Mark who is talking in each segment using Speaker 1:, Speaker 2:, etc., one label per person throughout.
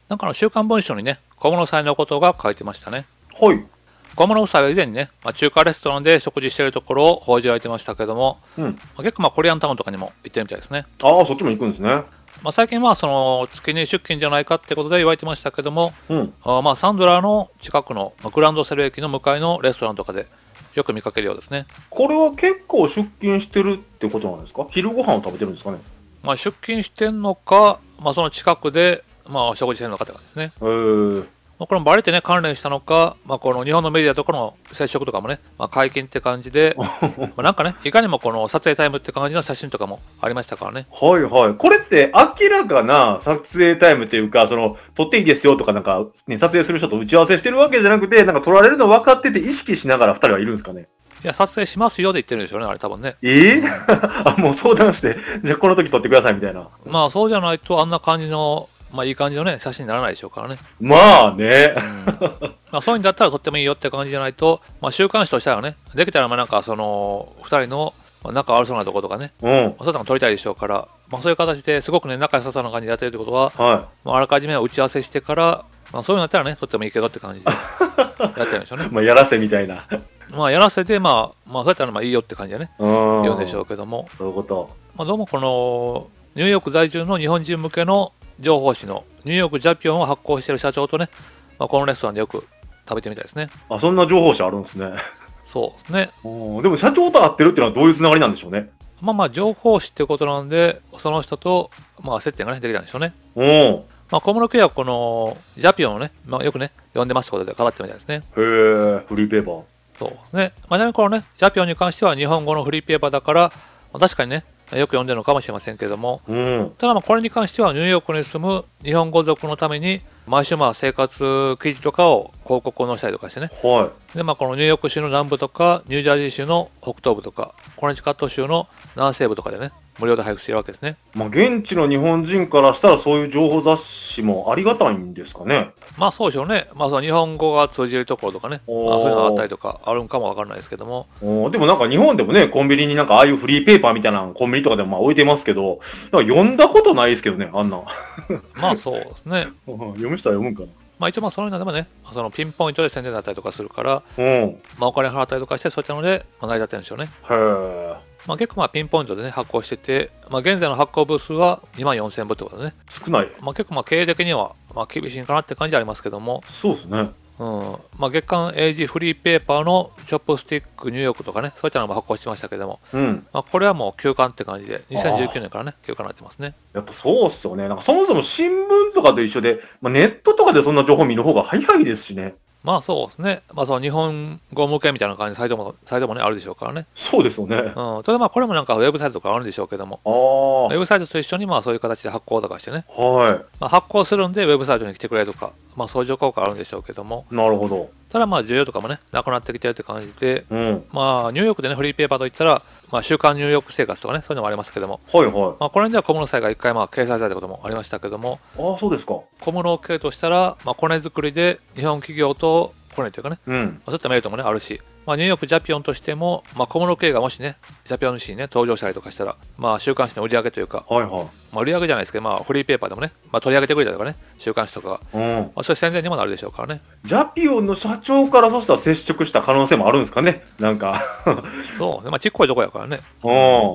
Speaker 1: なんか週刊文春にね、小室さんのことが書いてましたね。
Speaker 2: はい。
Speaker 1: 小室夫妻は以前にね、中華レストランで食事しているところを報じられてましたけども、
Speaker 2: うん。
Speaker 1: 結構コリアンタウンとかにも行ってるみたいですね。
Speaker 2: ああ、そっちも行くんですね。
Speaker 1: 最近その月に出勤じゃないかってことで言われてましたけども、
Speaker 2: うん。
Speaker 1: サンドラの近くのグランドセル駅の向かいのレストランとかでよく見かけるようですね。
Speaker 2: これは結構出勤してるってことなんですか？昼ご飯を食べてるんですかね？
Speaker 1: 出勤してんのか、その近くで食事してるのかって感じですね。
Speaker 2: へえ。
Speaker 1: これもバレてね、関連したのか、この日本のメディアとかの接触とかもね、解禁って感じで、なんかね、いかにもこの撮影タイムって感じの写真とかもありましたからね。
Speaker 2: はいはい。これって明らかな撮影タイムっていうか、撮っていいですよとかなんか、ね、撮影する人と打ち合わせしてるわけじゃなくて、なんか撮られるの分かってて意識しながら二人はいるんですかね？
Speaker 1: いや、撮影しますよで言ってるんでしょうね、あれ多分ね。
Speaker 2: あ、もう相談して、じゃあこの時撮ってくださいみたいな。
Speaker 1: そうじゃないと、あんな感じの、いい感じのね、写真にならないでしょうからね。
Speaker 2: まあね。
Speaker 1: そういうんだったら撮ってもいいよって感じじゃないと、週刊誌としたらね、できたらなんかその、二人の仲悪そうなところとかね、
Speaker 2: うん。
Speaker 1: そういうのも撮りたいでしょうから、そういう形ですごくね、仲良さそうな感じでやってるってことは、
Speaker 2: は
Speaker 1: あらかじめ打ち合わせしてから、そういうのだったらね、撮ってもいいけどって感じでやってるんでしょうね。
Speaker 2: い。まあ、やらせみたいな。
Speaker 1: やらせて、そうやったらいいよって感じでね、
Speaker 2: うん。
Speaker 1: 言うんでしょうけども、
Speaker 2: そういうこと。
Speaker 1: どうもこの、ニューヨーク在住の日本人向けの情報誌のニューヨークジャピオンを発行している社長とね、このレストランでよく食べてみたいですね。
Speaker 2: あ、そんな情報誌あるんですね。
Speaker 1: そうですね。
Speaker 2: でも社長と会ってるっていうのはどういうつながりなんでしょうね。
Speaker 1: 情報誌ってことなんで、その人と、接点がね、できたんでしょうね。
Speaker 2: うん。へ
Speaker 1: 小室圭はこの、ジャピオンをね、よくね、呼んでますってことで語ってみたいですね。
Speaker 2: え、フリーペーパー。
Speaker 1: そうですね。ちなみにこのね、ジャピオンに関しては日本語のフリーペーパーだから、確かにね、よく読んでるのかもしれませんけども、
Speaker 2: うん。
Speaker 1: ただこれに関してはニューヨークに住む日本語族のために、毎週生活記事とかを広告を載せたりとかしてね。
Speaker 2: は
Speaker 1: で、このニューヨーク州の南部とか、ニュージャージー州の北東部とか、コネチカット州の南西部とかでね、無料で配布しているわけですね。
Speaker 2: い。まあ、現地の日本人からしたらそういう情報雑誌もありがたいんですかね。
Speaker 1: そうでしょうね。その日本語が通じるところとかね、そういうのがあったりとかあるんかもわからないですけども。
Speaker 2: でもなんか日本でもね、コンビニになんかああいうフリーペーパーみたいなのコンビニとかでもまあ置いてますけど、なんか読んだことないですけどね、あんな。
Speaker 1: そうですね。
Speaker 2: 読む人は読むんか
Speaker 1: 一応そういうのでもね、そのピンポイントで宣伝だったりとかするから、
Speaker 2: な。うん。へ
Speaker 1: お金払ったりとかして、そういったので、成り立ってるんでしょうね。
Speaker 2: え。
Speaker 1: 結構ピンポイントでね、発行してて、現在の発行部数は24000部ってことでね。
Speaker 2: 少ない。
Speaker 1: 結構経営的には、厳しいかなって感じはありますけども、
Speaker 2: そうですね。
Speaker 1: 月間英字フリーペーパーのチョップスティックニューヨークとかね、そういったのも発行してましたけども、
Speaker 2: うん。
Speaker 1: これはもう休刊って感じで、2019年からね、休刊になってますね。
Speaker 2: やっぱそうっすよね。なんかそもそも新聞とかと一緒で、まあ、ネットとかでそんな情報見る方が早いですしね。
Speaker 1: そうですね。その日本語向けみたいな感じでサイトもね、あるでしょうからね。
Speaker 2: そうですよね。
Speaker 1: ただこれもなんかウェブサイトとかあるんでしょうけども、ウェ
Speaker 2: ああ。
Speaker 1: ブサイトと一緒にそういう形で発行とかしてね、
Speaker 2: は
Speaker 1: 発行するんでウェブサイトに来てくれるとか、相乗効果あるんでしょうけども、
Speaker 2: い。なるほど。
Speaker 1: ただ需要とかもね、なくなってきてるって感じで、
Speaker 2: うん。
Speaker 1: ニューヨークでね、フリーペーパーといったら、週刊ニューヨーク生活とかね、そういうのもありますけども、
Speaker 2: はいはい。
Speaker 1: これでは小室さんが一回掲載されたこともありましたけども、
Speaker 2: ああ、そうですか。
Speaker 1: 小室系としたら、コネ作りで日本企業とコネというかね、
Speaker 2: うん。
Speaker 1: そういったメリットもね、あるし、ニューヨークジャピオンとしても、小室圭がもしね、ジャピオン誌にね、登場したりとかしたら、週刊誌の売り上げというか、
Speaker 2: はいはい。
Speaker 1: 売り上げじゃないですけど、フリーペーパーでもね、取り上げてくれたりとかね、週刊誌とか、
Speaker 2: うん。
Speaker 1: そういう宣伝にもなるでしょうからね。
Speaker 2: ジャピオンの社長からそしたら接触した可能性もあるんですかね。なんか
Speaker 1: そう、ちっこいとこやからね。
Speaker 2: うん。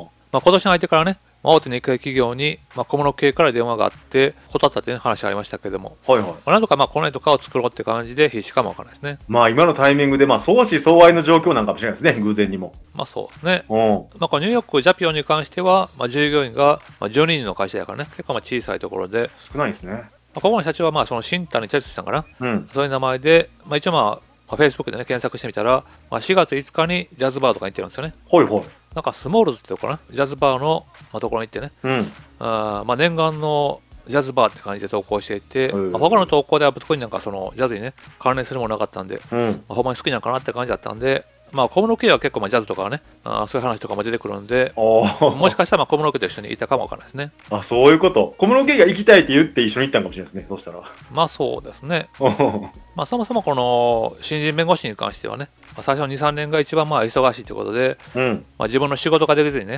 Speaker 1: 今年の相手からね、大手日系企業に、小室系から電話があって、断ったっていう話がありましたけども、
Speaker 2: はいはい。
Speaker 1: なんとかコネとかを作ろうって感じで必死かもわからないですね。
Speaker 2: まあ今のタイミングでまあ相思相愛の状況なんかもしれないですね。偶然にも。
Speaker 1: そうですね。
Speaker 2: うん。
Speaker 1: このニューヨークジャピオンに関しては、従業員が12人の会社やからね、結構小さいところで、
Speaker 2: 少ないですね。
Speaker 1: ここの社長はその新谷哲司さんかな、
Speaker 2: うん。
Speaker 1: そういう名前で、一応Facebook でね、検索してみたら、4月5日にジャズバーとかに行ってるんですよね。
Speaker 2: はいはい。
Speaker 1: なんかスモールズってとこかな、ジャズバーの、ところに行ってね、
Speaker 2: うん。
Speaker 1: 念願のジャズバーって感じで投稿していて、他の投稿では特になんかそのジャズにね、関連するものなかったんで、
Speaker 2: うん。
Speaker 1: ほんまに好きなのかなって感じだったんで、小室圭は結構ジャズとかね、そういう話とかも出てくるんで、もしかしたら小室圭と一緒にいたかもわからないですね。
Speaker 2: あ、そういうこと。小室圭が行きたいって言って一緒に行ったんかもしれないですね。そしたら。
Speaker 1: そうですね。
Speaker 2: は
Speaker 1: そもそもこの新人弁護士に関してはね、最初の2、3年が一番忙しいということで、
Speaker 2: うん。
Speaker 1: 自分の仕事ができずにね、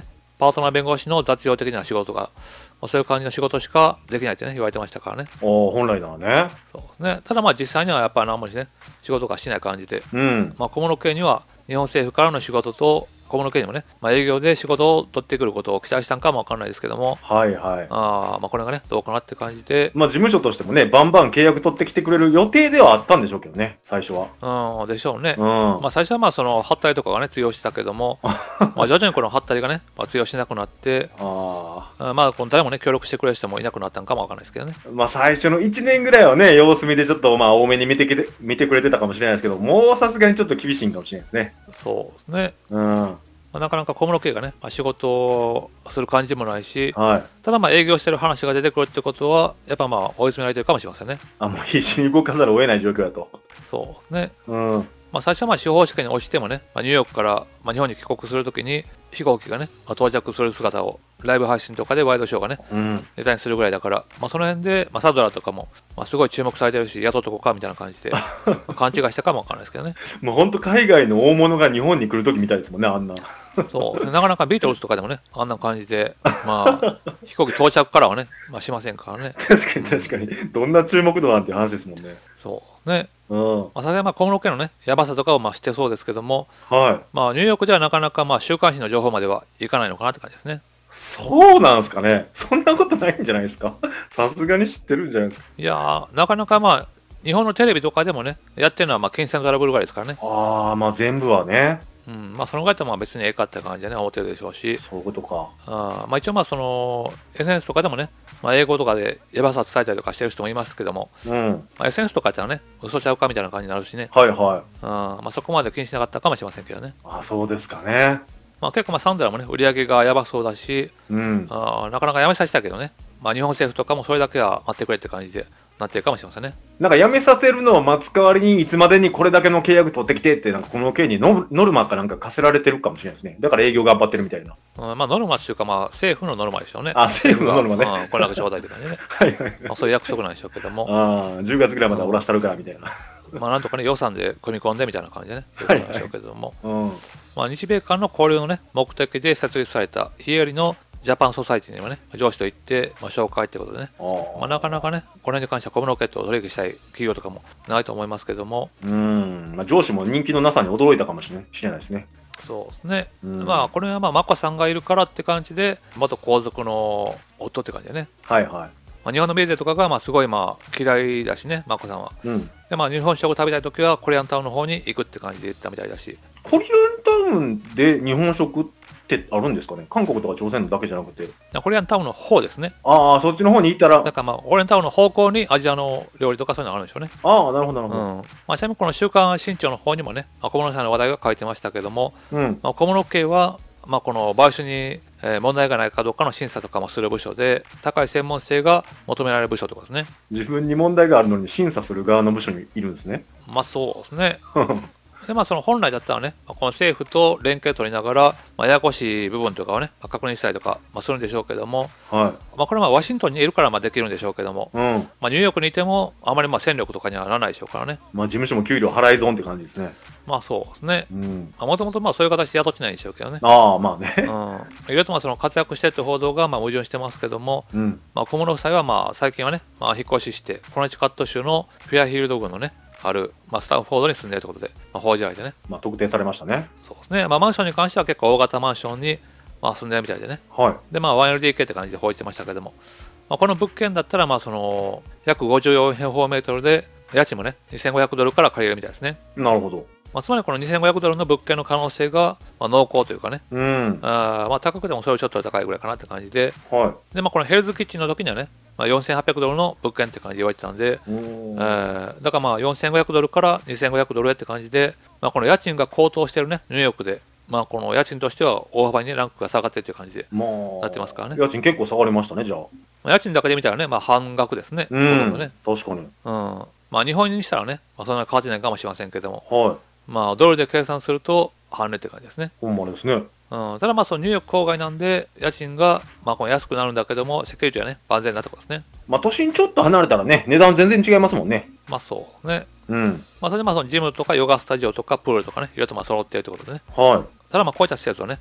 Speaker 1: パートナー弁護士の雑用的な仕事とか、そういう感じの仕事しかできないってね、言われてましたからね。
Speaker 2: 本来ならね。
Speaker 1: そうですね。ただまあ実際にはやっぱり何もね、仕事がしない感じで、
Speaker 2: うん。
Speaker 1: 小室圭には日本政府からの仕事と、小室圭にもね、営業で仕事を取ってくることを期待したんかもわかんないですけども、
Speaker 2: はいはい。
Speaker 1: これがね、どうかなって感じで、
Speaker 2: 事務所としてもね、バンバン契約取ってきてくれる予定ではあったんでしょうけどね、最初は。
Speaker 1: でしょうね。
Speaker 2: うん。
Speaker 1: 最初はその、ハったりとかがね、通用したけども、徐々にこのハったりがね、通用しなくなって、この誰もね、協力してくれる人もいなくなったんかもわかんないですけどね。
Speaker 2: 最初の1年ぐらいはね、様子見でちょっと多めに見てくれてたかもしれないですけど、もうさすがにちょっと厳しいんかもしれないですね。
Speaker 1: そうですね。
Speaker 2: うん。
Speaker 1: なかなか小室圭がね、仕事をする感じもないし、
Speaker 2: はい。
Speaker 1: ただ営業してる話が出てくるってことは、やっぱ追い詰められてるかもしれませんね。
Speaker 2: もう必死に動かざるを得ない状況だと。
Speaker 1: そうですね。
Speaker 2: うん。
Speaker 1: 最初は司法試験に落ちてもね、ニューヨークから、日本に帰国するときに、飛行機がね、到着する姿をライブ配信とかでワイドショーがね、
Speaker 2: うん。
Speaker 1: ネタにするぐらいだから、その辺で、サドラーとかも、すごい注目されてるし、雇っとこうかみたいな感じで、勘違いしたかもわかんないですけどね。
Speaker 2: もうほんと海外の大物が日本に来るときみたいですもんね、あんな。
Speaker 1: そう、なかなかビートルズとかでもね、あんな感じで、飛行機到着からはね、しませんからね。
Speaker 2: 確かに確かに。どんな注目度なんていう話ですもんね。
Speaker 1: そうね。
Speaker 2: うん。
Speaker 1: さすがに小室圭のね、やばさとかを知ってそうですけども、
Speaker 2: はい。
Speaker 1: ニューヨークではなかなか週刊誌の情報まではいかないのかなって感じですね。
Speaker 2: そうなんすかね。そんなことないんじゃないですか。さすがに知ってるんじゃないですか。
Speaker 1: いやー、なかなか日本のテレビとかでもね、やってるのは金銭トラブルぐらいですからね。
Speaker 2: 全部はね。
Speaker 1: そのぐらいだと別にええかって感じでね、思ってるでしょうし、
Speaker 2: そういうことか。
Speaker 1: 一応その、SNS とかでもね、英語とかでやばさ伝えたりとかしてる人もいますけども、
Speaker 2: うん。
Speaker 1: SNS とかやったらね、嘘ちゃうかみたいな感じになるしね、
Speaker 2: はいはい。
Speaker 1: そこまで気にしなかったかもしれませんけどね。
Speaker 2: そうですかね。
Speaker 1: 結構サンドラもね、売り上げがやばそうだし、
Speaker 2: うん。
Speaker 1: なかなかやめさせたけどね、日本政府とかもそれだけは待ってくれって感じでなってるかもしれませんね。
Speaker 2: なんか辞めさせるのを待つ代わりにいつまでにこれだけの契約取ってきてってなんかこの件にノルマかなんか課せられてるかもしれないですね。だから営業頑張ってるみたいな。
Speaker 1: ノルマっていうか政府のノルマでしょうね。
Speaker 2: 政府のノルマね。
Speaker 1: これだけちょうだいとかね。
Speaker 2: はいはい。
Speaker 1: そういう約束なんでしょうけども。
Speaker 2: 10月ぐらいまではおらしたるからみたいな。
Speaker 1: なんとかね、予算で組み込んでみたいな感じでね、いうことなんでしょうけども。
Speaker 2: うん。
Speaker 1: 日米間の交流のね、目的で設立された非営利のジャパンソサイティにもね、上司と行って、紹介ってことでね、なかなかね、この辺に関しては小室圭と取引したい企業とかもないと思いますけども、
Speaker 2: 上司も人気のなさに驚いたかもしれないですね。
Speaker 1: そうですね。これは眞子さんがいるからって感じで、元皇族の夫って感じでね。
Speaker 2: はいはい。
Speaker 1: 日本のメディアとかがすごい嫌いだしね、眞子さんは。
Speaker 2: うん。
Speaker 1: で日本食を食べたいときはコリアンタウンの方に行くって感じで言ったみたいだし。
Speaker 2: コリアンタウンで日本食ってあるんですかね。韓国とか朝鮮のだけじゃなくて。
Speaker 1: コリアンタウンの方ですね。
Speaker 2: そっちの方に行ったら。
Speaker 1: だからコリアンタウンの方向にアジアの料理とかそういうのがあるんでしょうね。
Speaker 2: なるほどなるほ
Speaker 1: ど。ちなみにこの週刊新潮の方にもね、小室さんの話題が書いてましたけども、
Speaker 2: 小
Speaker 1: 室圭はこの買収に問題がないかどうかの審査とかもする部署で、高い専門性が求められる部署とかですね。
Speaker 2: 自分に問題があるのに審査する側の部署にいるんですね。
Speaker 1: そうですね。でその本来だったらね、この政府と連携取りながら、ややこしい部分とかをね、確認したりとか、するんでしょうけども、
Speaker 2: はい。
Speaker 1: これはワシントンにいるからできるんでしょうけども、
Speaker 2: ニ
Speaker 1: ューヨークにいても、あまり戦力とかにはならないでしょうからね。
Speaker 2: 事務所も給料払い損って感じですね。
Speaker 1: そうですね。もともとそういう形で雇ってないんでしょうけどね。
Speaker 2: ね。
Speaker 1: いろいろとその活躍してるって報道が矛盾してますけども、小室夫妻は最近はね、引っ越しして、コネチカット州のフェアヒルド郡のね、ある、スタンフォードに住んでいるということで、報じられてね。
Speaker 2: 特定されましたね。
Speaker 1: そうですね。マンションに関しては結構大型マンションに、住んでるみたいでね。
Speaker 2: はい。
Speaker 1: で、1LDK って感じで報じてましたけども、この物件だったら、その、約54平方メートルで、家賃もね、2500ドルから借りれるみたいですね。
Speaker 2: なるほど。
Speaker 1: つまりこの2500ドルの物件の可能性が、濃厚というかね、高くてもそれをちょっと高いぐらいかなって感じで、
Speaker 2: はい、
Speaker 1: でこのヘルズキッチンの時にはね、4800ドルの物件って感じで言われてたんで、だから4500ドルから2500ドルへって感じで、この家賃が高騰してるね、ニューヨークで、この家賃としては大幅に、ね、ランクが下がってるという感じでなってますからね。
Speaker 2: 家賃結構下がりましたね、じゃあ。
Speaker 1: 家賃だけで見たらね、半額ですね。
Speaker 2: ね、確かに。
Speaker 1: 日本円にしたらね、そんなに変わってないかもしれませんけども、
Speaker 2: はい、
Speaker 1: ドルで計算すると半値って感じですね。
Speaker 2: ほんまですね。
Speaker 1: ただそのニューヨーク郊外なんで家賃がこの安くなるんだけどもセキュリティはね万全なところですね。
Speaker 2: 都心ちょっと離れたらね値段全然違いますもんね。
Speaker 1: そうですね。
Speaker 2: そ
Speaker 1: れでそのジムとかヨガスタジオとかプールとかねいろいろと揃っているということでね。
Speaker 2: はい。
Speaker 1: ただこういった施設をね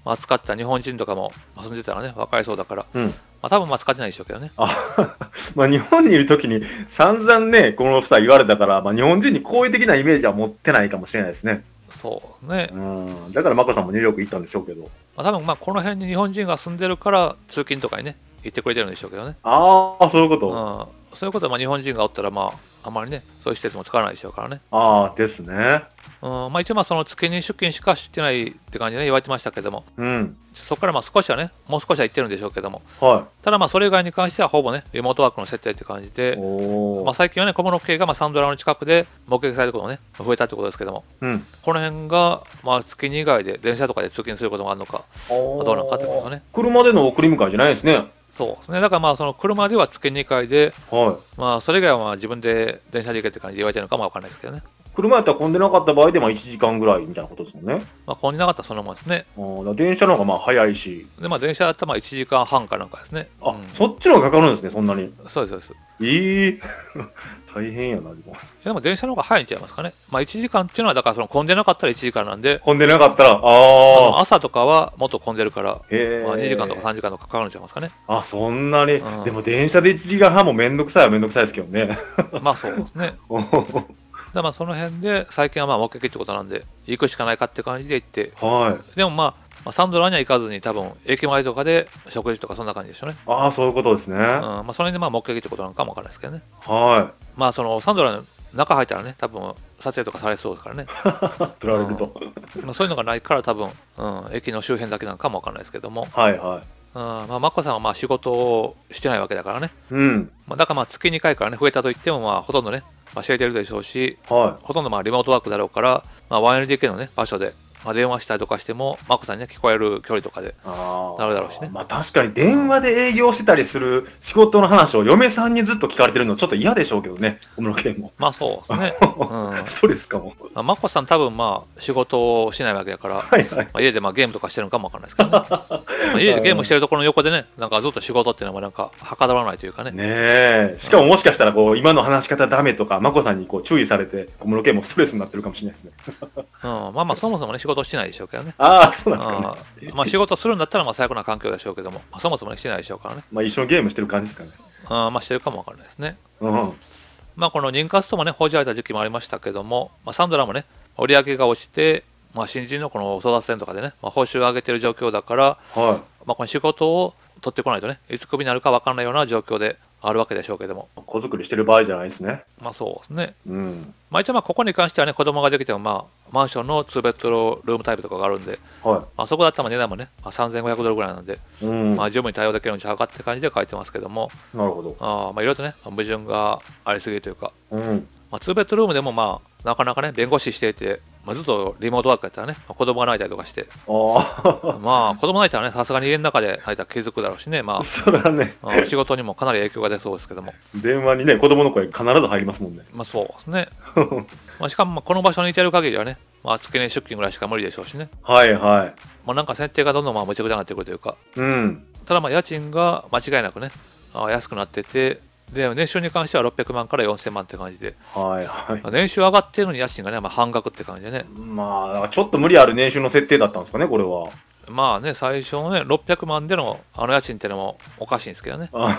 Speaker 1: まあ、使ってた日本人とかも住んでたらね、分かりそうだから、
Speaker 2: うん。
Speaker 1: まあ、多分まあ使ってないでしょうけどね。
Speaker 2: あ、まあ日本にいるときに散々ね、この夫妻言われたから、まあ日本人に好意的なイメージは持ってないかもしれないですね。
Speaker 1: そうね。
Speaker 2: うん。だからマコさんもニューヨーク行ったんでしょうけど。
Speaker 1: まあ、多分まあこの辺に日本人が住んでるから通勤とかにね、行ってくれてるんでしょうけどね。
Speaker 2: ああ、そういうこ
Speaker 1: うん、
Speaker 2: と。
Speaker 1: そういうことはまあ日本人がおったら、まあ、あまりね、そういう施設も使わないでしょうからね。
Speaker 2: ああ、ですね。
Speaker 1: うん、まあ一応まあその月に出勤しかしてないって感じでね、言われてましたけども、
Speaker 2: うん。
Speaker 1: そこからまあ少しはね、もう少しは行ってるんでしょうけども、
Speaker 2: は
Speaker 1: ただまあそれ以外に関してはほぼね、リモートワークの設定って感じ
Speaker 2: い。
Speaker 1: で、
Speaker 2: おー。
Speaker 1: まあ最近はね、小物系がまあサンドラの近くで目撃されることもね、増えたってことですけども、
Speaker 2: うん。
Speaker 1: この辺がまあ月に以外で電車とかで通勤することもあるのか、
Speaker 2: おー
Speaker 1: どうなのかってことね。
Speaker 2: 車での送り迎えじゃないですね。
Speaker 1: そうですね。だからまあその車では月に回で、
Speaker 2: は
Speaker 1: まあそれ以外はまあ自分で電車で行けって感じで言われてるのかもわかんないですけどね。
Speaker 2: い。車やったら混んでなかった場合でまあ1時間ぐらいみたいなことですもんね。
Speaker 1: まあ混んでなかったらそのままですね。
Speaker 2: あーだから電車の方がまあ早いし。
Speaker 1: でまあ電車だったらまあ1時間半かなんかですね。
Speaker 2: あ、
Speaker 1: うん、
Speaker 2: そっちの方がかかるんですね、そんなに。
Speaker 1: そうですそうです。
Speaker 2: ええ大変やな、でも。
Speaker 1: でも電車の方が早いんちゃいますかね。まあ1時間っていうのはだからその混んでなかったら1時間なんで、
Speaker 2: 混んでなかったら、
Speaker 1: 朝とかはもっと混んでるから、
Speaker 2: へー
Speaker 1: まあ2時間とか3時間とかかかるんちゃいますかね。
Speaker 2: あ、そんなに。
Speaker 1: うん
Speaker 2: でも電車で1時間半もめんどくさいはめんどくさいですけどね。
Speaker 1: まあそうですね。だからまあその辺で最近はまあ目撃ってことなんで、行くしかないかって感じで行って、
Speaker 2: はい。
Speaker 1: でもまあサンドラには行かずに多分駅前とかで食事とかそんな感じでしょうね。
Speaker 2: ああ、そういうことですね。
Speaker 1: まあその辺でまあ目撃ってことなのかもわからないですけどね。
Speaker 2: は
Speaker 1: まあそのサンドラの中入ったらね、多分撮影とかされそうですからね。
Speaker 2: い。取られると。
Speaker 1: まあそういうのがないから多分、駅の周辺だけなのかもわからないですけども、
Speaker 2: はいは
Speaker 1: まあマッコさんはまあ仕事をしてないわけだからね。
Speaker 2: い。うん。
Speaker 1: まあ、だからまあ月2回からね、増えたといってもまあほとんどね、まあ、知れてるでしょうし、
Speaker 2: は
Speaker 1: ほとんどまあリモートワークだろうから、まあ、1LDK のね、場所で、まあ、電話したりとかしても、マッコさんにね、聞こえる距離とかで、
Speaker 2: い。ああ。
Speaker 1: なるだろうしね
Speaker 2: まあ確かに電話で営業してたりする仕事の話を嫁さんにずっと聞かれてるのちょっと嫌でしょうけどね。小室圭も。
Speaker 1: まあそうですね。
Speaker 2: ストレスかも。
Speaker 1: まあ、マッコさん多分まあ仕事をしないわけだから、
Speaker 2: はいはい。
Speaker 1: まあ、家でまあゲームとかしてるのかもわかんないですけどね。まあ家でゲームしてるところの横でね、なんかずっと仕事っていうのもなんかはかどらないというかね。
Speaker 2: ねえ。しかももしかしたらこう、今の話し方ダメとか、まこさんにこう注意されて、小室圭もストレスになってるかもしれないですね。
Speaker 1: まあまあそもそもね、仕事してないでしょうけどね。
Speaker 2: ああ、そうなんですかね。
Speaker 1: まあ仕事するんだったらまあ最悪な環境でしょうけども、まあ、そもそもね、してないでしょうからね。
Speaker 2: まあ一緒にゲームしてる感じですかね。
Speaker 1: まあしてるかもわからないですね。
Speaker 2: うん。
Speaker 1: まあこの妊活ともね、報じられた時期もありましたけども、まあ、サンドラもね、売り上げが落ちて、まあ、新人のこの争奪戦とかでね、まあ、報酬を上げてる状況だから、
Speaker 2: は
Speaker 1: まあ、この仕事を取ってこないとね、いつクビになるか分からないような状況であるわけでしょうけども、
Speaker 2: い。子作りしてる場合じゃないですね。
Speaker 1: まあそうですね。
Speaker 2: うん。
Speaker 1: まあ一応まあここに関してはね、子供ができてもまあマンションの2ベッドルームタイプとかがあるんで、
Speaker 2: は
Speaker 1: まあ、そこだったらまあ値段もね、まあ、3500ドルぐらいなんで、
Speaker 2: い。うん。
Speaker 1: まあ十分に対応できるんちゃうかって感じで書いてますけども、
Speaker 2: なるほど。
Speaker 1: まあいろいろとね、矛盾がありすぎるというか、
Speaker 2: うん。
Speaker 1: まあ、2ベッドルームでもまあなかなかね弁護士していて、まあ、ずっとリモートワークやったらね、まあ、子供が泣いたりとかして
Speaker 2: あ
Speaker 1: まあ子供泣いたらねさすがに家の中で泣いたら気づくだろうしね、ま
Speaker 2: あ、それはね、
Speaker 1: あ、仕事にもかなり影響が出そうですけども、
Speaker 2: 電話にね、子供の声必ず入りますもんね。
Speaker 1: まあそうですねまあしかもまあこの場所にいてる限りはね、まあ、月に出勤ぐらいしか無理でしょうしね、
Speaker 2: はいは
Speaker 1: まあ、なんか設定がどんどんまあむちゃくちゃになってくるというか、
Speaker 2: い。うん。
Speaker 1: ただまあ家賃が間違いなくね安くなってて、で年収に関しては600万から4000万って感じで、
Speaker 2: はいは
Speaker 1: まあ年収上がってるのに家賃がね、まあ、半額って感じでね、
Speaker 2: い。まあ、ちょっと無理ある年収の設定だったんですかね、これは。
Speaker 1: まあね、最初のね、600万でのあの家賃ってのもおかしいんですけどね。
Speaker 2: あ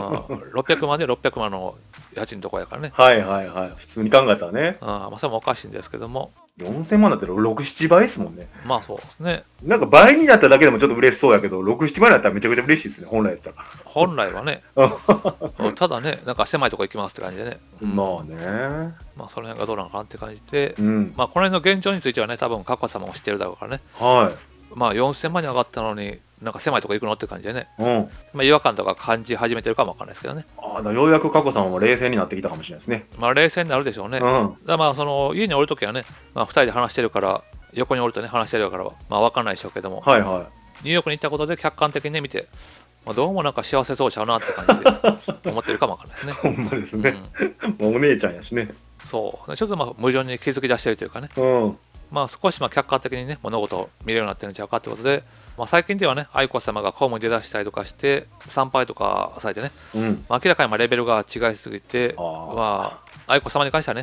Speaker 1: 600万で600万の家賃のとこやからね。
Speaker 2: はいはいはい。普通に考えたらね。
Speaker 1: まあそれもおかしいんですけども、
Speaker 2: 4000万だったら6、7倍ですもんね。
Speaker 1: まあそうですね。
Speaker 2: なんか倍になっただけでもちょっと嬉しそうやけど、6、7倍だったらめちゃくちゃ嬉しいですね、本来やったら。
Speaker 1: 本来はね、ただね、なんか狭いとこ行きますって感じでね。
Speaker 2: まあね。
Speaker 1: まあその辺がどうなのかなって感じで、
Speaker 2: うん。
Speaker 1: まあこの辺の現状についてはね、多分佳子様も知ってるだろうからね。
Speaker 2: は
Speaker 1: まあ4000万に上がったのに、なんか狭いとこ行くのって感じでね。
Speaker 2: い。うん。
Speaker 1: まあ違和感とか感じ始めてるかもわかんないですけどね。
Speaker 2: ああ、ようやく佳子さんも冷静になってきたかもしれないですね。
Speaker 1: まあ冷静になるでしょうね。だか
Speaker 2: うん。
Speaker 1: らまあその家におるときはね、まあ2人で話してるから、横におるとね、話してるからは、まあ分かんないでしょうけども、
Speaker 2: はいは
Speaker 1: ニューヨークに行ったことで客観的にね見て、まあ、どうもなんか幸せそうちゃうなって感じで思ってるかもわかんないですね。
Speaker 2: い。ほんまですね。
Speaker 1: うん、
Speaker 2: もうお姉ちゃんやしね。
Speaker 1: そう。ちょっとまあ矛盾に気づき出してるというかね、
Speaker 2: うん。
Speaker 1: まあ少しまあ客観的にね、物事を見れるようになってるんちゃうかってことで、まあ、最近ではね、愛子様が公務に出だしたりとかして、参拝とかされてね、
Speaker 2: うん。
Speaker 1: まあ、明らかにまあレベルが違いすぎて、
Speaker 2: あー
Speaker 1: まあ、愛子様に関してはね、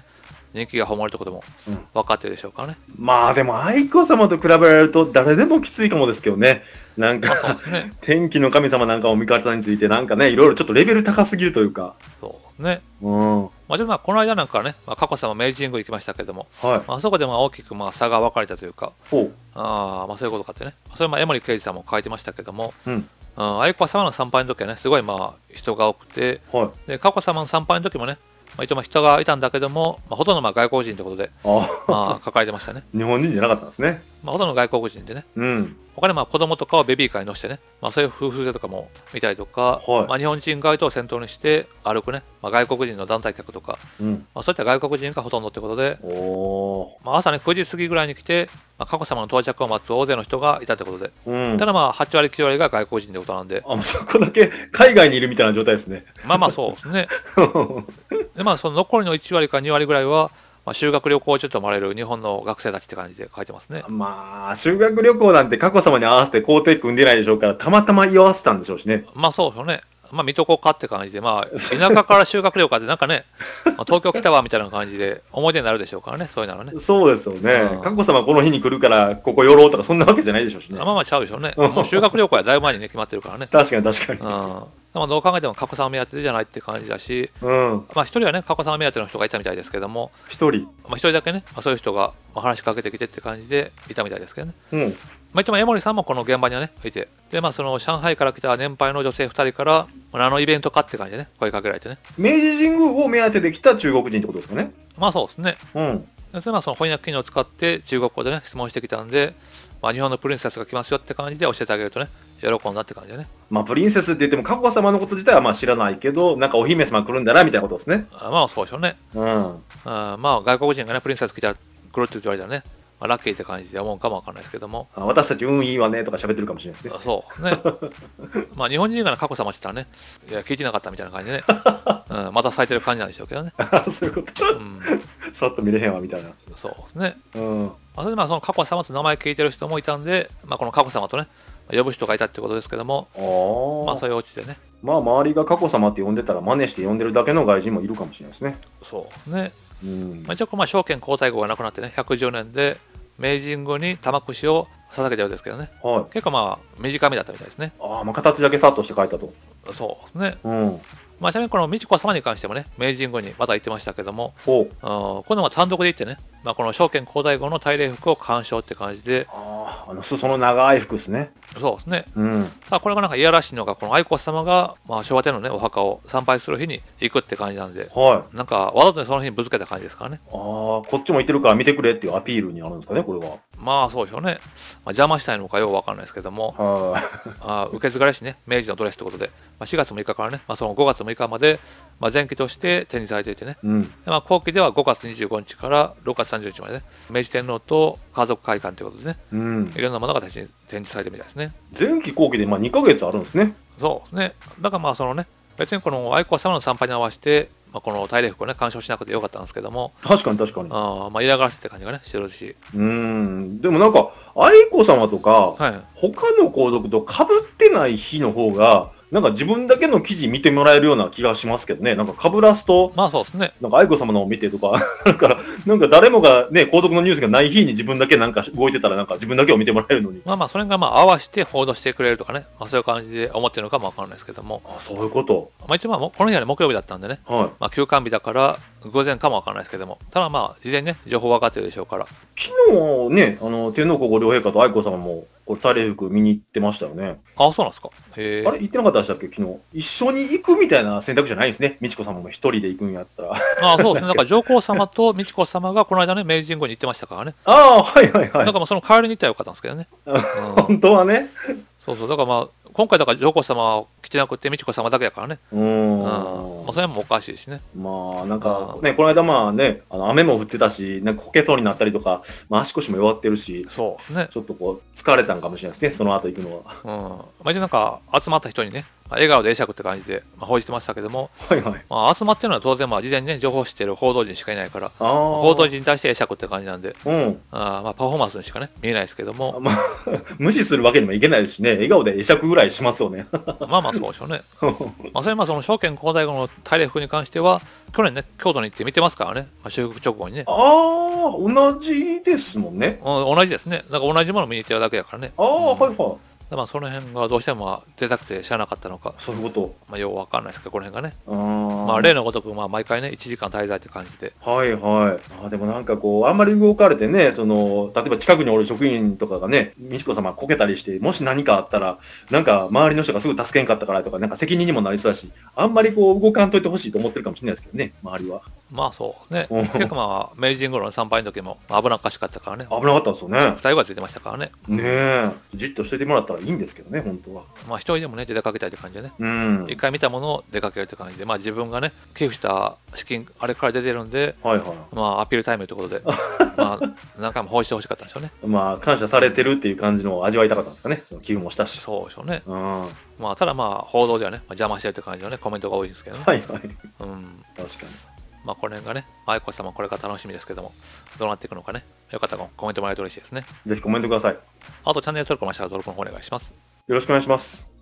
Speaker 1: 人気が誉れるとことも分かってるでしょうからね。
Speaker 2: まあでも愛子様と比べられると誰でもきついかもですけどね。なんか、
Speaker 1: そうですね。
Speaker 2: 天気の神様なんかも味方についてなんかね、いろいろちょっとレベル高すぎるというか。
Speaker 1: そうですね。
Speaker 2: うん。
Speaker 1: まあ、ちょっとこの間なんかね、佳子さま明治神宮行きましたけども、
Speaker 2: はい。
Speaker 1: あそこで大きく差が分かれたというか、
Speaker 2: ほう。
Speaker 1: そういうことかってね、それ江森圭司さんも書いてましたけども、
Speaker 2: うん。
Speaker 1: 愛子さまの参拝の時はね、すごい人が多くて、
Speaker 2: はい。
Speaker 1: で佳子さまの参拝の時もね、一応人がいたんだけども、ほとんど外国人ということで、
Speaker 2: あ
Speaker 1: 書かれてましたね。
Speaker 2: 日本人じゃなかったんですね。
Speaker 1: ほとんど外国人でね、
Speaker 2: うん。
Speaker 1: 他に子供とかをベビーカーに乗せてね、そういう夫婦連れとかも見たりとか、
Speaker 2: はい
Speaker 1: 日本人街灯を先頭にして歩くね、外国人の団体客とか、
Speaker 2: うん。
Speaker 1: そういった外国人がほとんどってことで、
Speaker 2: おー。
Speaker 1: 朝ね9時過ぎぐらいに来て、佳子さまの到着を待つ大勢の人がいたってことで、
Speaker 2: うん。
Speaker 1: ただ8割9割が外国人ってことなんで、
Speaker 2: もうそこだけ海外にいるみたいな状態ですね。
Speaker 1: そうですね。でその残りの1割か2割ぐらいは、修学旅行中と思われる日本の学生たちって感じで書いてますね。
Speaker 2: まあ、修学旅行なんて佳子様に合わせて工程組んでないでしょうから、たまたま居合わせたんでしょうしね。
Speaker 1: そうですよね。見とこうかって感じで、田舎から修学旅行ってなんかね、東京来たわみたいな感じで思い出になるでしょうからね、そういうのはね。
Speaker 2: そうですよね
Speaker 1: うん。
Speaker 2: 佳子様この日に来るから、ここ寄ろうとか、そんなわけじゃないでしょうしね。
Speaker 1: ちゃうでしょうね。もう修学旅行はだいぶ前にね、決まってるからね。
Speaker 2: 確かに確かに。
Speaker 1: でもどう考えても佳子さま目当てじゃないって感じだし、
Speaker 2: うん。
Speaker 1: 一人はね、佳子さま目当ての人がいたみたいですけども、
Speaker 2: 一人。
Speaker 1: 一人だけね、そういう人が話しかけてきてって感じでいたみたいですけどね。
Speaker 2: うん。
Speaker 1: 一応江森さんもこの現場にはね、いて、で、その上海から来た年配の女性2人から、何のイベントかって感じでね、声かけられてね。
Speaker 2: 明治神宮を目当てで来た中国人ってことですかね。
Speaker 1: そうですね。
Speaker 2: うん。
Speaker 1: でその翻訳機能を使って中国語でね、質問してきたんで、日本のプリンセスが来ますよって感じで教えてあげるとね、喜んだって感じでね。
Speaker 2: プリンセスって言っても佳子様のこと自体は知らないけど、なんかお姫様来るんだなみたいなことですね。
Speaker 1: そうでしょうね。
Speaker 2: うん。
Speaker 1: 外国人がね、プリンセス来たら来るって言われたらね、ラッキーって感じで思うかもわかんないですけども。
Speaker 2: 私たち運いいわねとか喋ってるかもしれないですね。
Speaker 1: そうね。日本人が佳子様って言ったらね、いや、聞いてなかったみたいな感じでね、また咲いてる感じなんでしょうけどね。
Speaker 2: そういうこと。さっと見れへんわみたいな。
Speaker 1: そうですね。
Speaker 2: うん。
Speaker 1: それでその佳子様と名前聞いてる人もいたんで、この佳子様とね、呼ぶ人がいたってことですけども、そういうオチでね。
Speaker 2: 周りが佳子様って呼んでたら真似して呼んでるだけの外人もいるかもしれないですね。
Speaker 1: そうですね。
Speaker 2: うん。
Speaker 1: 一応証券皇太后が亡くなってね、110年で明治神宮に玉串を捧げたようですけどね。
Speaker 2: はい。
Speaker 1: 結構短めだったみたいですね。
Speaker 2: 形だけさっとして書いたと。
Speaker 1: そうですね。
Speaker 2: うん。
Speaker 1: ちなみにこの美智子様に関してもね、明治神宮にまた行ってましたけども、
Speaker 2: ほう。
Speaker 1: 今度は単独で行ってね、この証券皇太后の大礼服を鑑賞って感じで、
Speaker 2: 裾の長い服ですね。
Speaker 1: そうですね。
Speaker 2: うん。
Speaker 1: これがなんかいやらしいのが、この愛子様が、昭和天皇のね、お墓を参拝する日に行くって感じなんで、
Speaker 2: はい。
Speaker 1: なんかわざとねその日にぶつけた感じですからね。
Speaker 2: こっちも行ってるから見てくれっていうアピールになるんですかね、これは。
Speaker 1: そうでしょうね。邪魔したいのかよくわかんないですけども、受け継がれしね、明治のドレスってことで、4月6日からね、その5月6日まで、前期として展示されていてね、
Speaker 2: うん。
Speaker 1: で後期では5月25日から6月30日までね、明治天皇と家族会館ということでね、
Speaker 2: うん。
Speaker 1: いろんなものが展示されてるみたいですね。
Speaker 2: 前期後期で2ヶ月あるんですね。
Speaker 1: そうですね。だからそのね、別にこの愛子様の参拝に合わせて、この大礼服をね、鑑賞しなくてよかったんですけども、
Speaker 2: 確かに確かに。
Speaker 1: 嫌がらせって感じがね、してるし。
Speaker 2: でもなんか、愛子様とか、
Speaker 1: はい。
Speaker 2: 他の皇族と被ってない日の方が、なんか自分だけの記事見てもらえるような気がしますけどね。なんか被らすと、
Speaker 1: そうですね。
Speaker 2: なんか愛子様のを見てとか、なんか誰もがね、皇族のニュースがない日に自分だけなんか動いてたらなんか自分だけを見てもらえるのに。
Speaker 1: それが合わせて報道してくれるとかね、そういう感じで思ってるのかもわかんないですけども。
Speaker 2: そういうこと。
Speaker 1: 一応この日はね、木曜日だったんでね、
Speaker 2: はい。
Speaker 1: 休館日だから午前かもわかんないですけども、ただ事前にね、情報分かってるでしょうから。
Speaker 2: 昨日ね、天皇皇后両陛下と愛子様も、大礼服見に行ってましたよね。
Speaker 1: そうなんですか。へ
Speaker 2: あれ行ってなかったでしたっけ昨日。一緒に行くみたいな選択じゃないんですね。美智子様も一人で行くんやったら。
Speaker 1: そうですね。だから上皇様と美智子様がこの間ね、明治神宮に行ってましたからね。
Speaker 2: はいはいはい。
Speaker 1: だからその代わりに行ったらよかったんですけどね。
Speaker 2: 本当はね。
Speaker 1: そうだから今回だから上皇様は来てなくて美智子様だけやからね。それもおかしいしね。
Speaker 2: なんかね、この間雨も降ってたし、なんかこけそうになったりとか、足腰も弱ってるし、
Speaker 1: そうね。
Speaker 2: ちょっと疲れたんかもしれないですね、その後行くのは。
Speaker 1: 一応なんか集まった人にね、 笑顔で会釈って感じで、報じてましたけども、
Speaker 2: はいはい。
Speaker 1: 集まってるのは当然、事前にね、情報を知っている報道陣しかいないから、
Speaker 2: ああ。
Speaker 1: 報道陣に対して会釈って感じなんで、
Speaker 2: うん。
Speaker 1: パフォーマンスにしかね、見えないですけども、
Speaker 2: まあ、無視するわけにもいけないですしね、笑顔で会釈ぐらいしますよね。
Speaker 1: そうでしょうね。それその証券交代後の大礼服に関しては、去年ね、京都に行って見てますからね、修復直後にね、
Speaker 2: ああ、同じですもんね。
Speaker 1: 同じですね。だから同じものを見に行ってるだけだからね。
Speaker 2: ああ、はいはい。
Speaker 1: その辺がどうしても出たくて知らなかったのか、
Speaker 2: そういうこと。
Speaker 1: ようわかんないですけど、この辺がね。
Speaker 2: ああ。
Speaker 1: 例のごとく、毎回ね、1時間滞在って感じで。
Speaker 2: はいはい。でもなんかこう、あんまり動かれてね、例えば近くにおる職員とかがね、美智子様こけたりして、もし何かあったら、なんか周りの人がすぐ助けんかったからとか、なんか責任にもなりそうだし、あんまりこう、動かんといてほしいと思ってるかもしれないですけどね、周りは。
Speaker 1: そうです
Speaker 2: うん
Speaker 1: ね。結構明治神宮の参拝の時も危なっかしかったからね。
Speaker 2: 危なかったですよね。
Speaker 1: 2人がついてましたからね。
Speaker 2: ねえ。じっとしててもらったらいいんですけどね、本当は。
Speaker 1: 一人でもね、出かけたいって感じでね。
Speaker 2: うん。
Speaker 1: 一回見たものを出かけるって感じで、自分がね、寄付した資金、あれから出てるんで、
Speaker 2: はいはい。
Speaker 1: アピールタイムということで、何回も報じてほしかったんでしょうね。
Speaker 2: 感謝されてるっていう感じのを味わいたかったんですかね。その寄付もしたし。
Speaker 1: そうでしょうね。
Speaker 2: うん。は
Speaker 1: ただ報道ではね、邪魔してるって感じのね、コメントが多いんですけどね。
Speaker 2: いはい。
Speaker 1: うん。
Speaker 2: 確かに。
Speaker 1: この辺がね、愛子さまこれから楽しみですけども、どうなっていくのかね、よかったらコメントもらえると嬉しいですね。
Speaker 2: ぜひコメントください。よ
Speaker 1: あとチャンネル登録もしたら登録の方お願いします。
Speaker 2: ろしくお願いします。